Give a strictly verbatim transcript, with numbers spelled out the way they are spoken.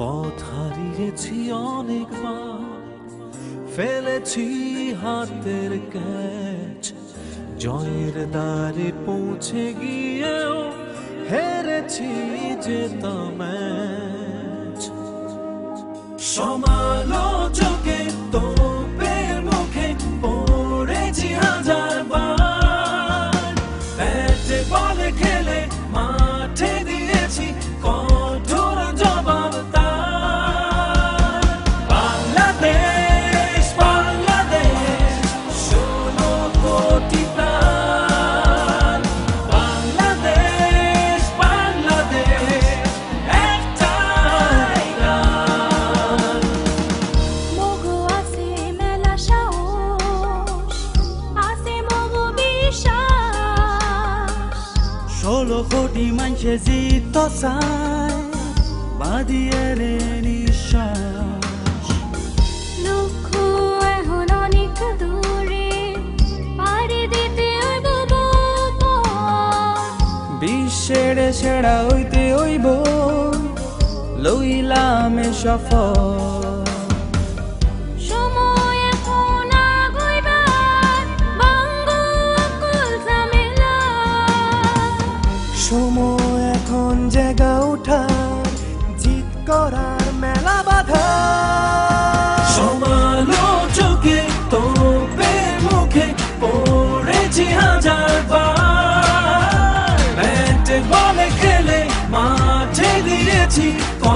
পথ হারিয়েছি অনেকবার, ফেলেছি হাতের ক্যাচ, জয়ের দ্বারে পৌঁছে গিয়েও হেরেছি জেতা ম্যাচ। সমালোচকে তোপের মুখে পড়েছি হাজার বার, ব্যাটে বলে খেলে মাঠে দিয়েছি কঠোর জবাব তার। বাংলাদেশ বাংলাদেশ ষোলো কোটি প্রাণ, বাংলাদেশ বাংলাদেশ একটাই গান। মগো আছে মেলা সাহস, আছে মগো বিশ্বাস। ষোলো কোটি মানুষে জিত চায়, বাদিয়ে রে নিশ্বাস। লক্ষ্য এখন অনেক দূরে, পাড়ি দিতে হইব পথ। বিশ্বের সেরা হইতে হইব, লইলামে সফল। সময় এখন আগাইবার, ভাঙবো অকল ঝামেলা। সময় এখন জায়গা উঠার, জিত করার মেলা বাধা। সমালোচকে তোপের মুখে পড়েছি হাজার বার, ব্যাটে বলে খেলে মাঠে দিয়েছি